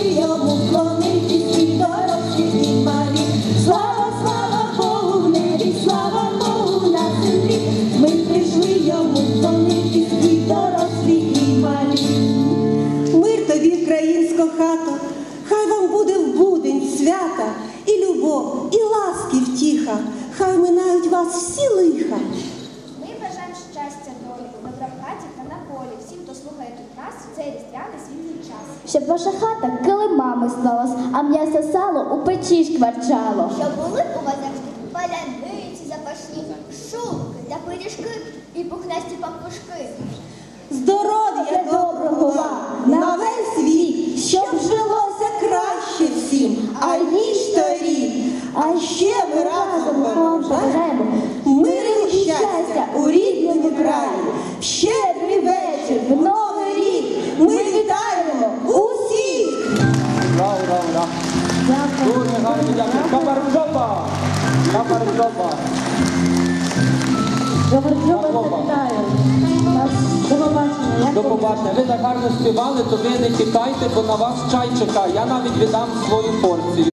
йому вклонитись і дорослі, і малі. Слава, слава Богу в небі, слава Богу на землі. Ми прийшли йому вклонитись і дорослі, і малі. Мир тобі, українська хата, хай вам буде в будень свята, і любов, і ласки втіха, хай минають вас всі лиха. Ми бажаємо щастя, долі, добра в хаті та на полі, всім, хто слухає тут нас, у цей різдвяний світлий час. Щоб ваша хата килимами сталась, а м'ясо сало у печі шкварчало. Щоб були у вас завжди паляниці запашні, шубки та пиріжки і пухнасті пампушки. Здоров'я доброго вам на весь світ, щоб жилося краще всім, аніж торік. А ще ми разом вам бажаємо миру і щастя у рідному краї. В щедрий вечір, в Новий рік ми вітаємо усіх! Ура, ура, ура! Дуже гарно дякую. Кабарджоба! Кабарджоба! Кабарджоба, вітаю. До побачення. До побачення. Ви так гарно співали, то ви не тікайте, бо на вас чай чекає. Я навіть віддам свою порцію.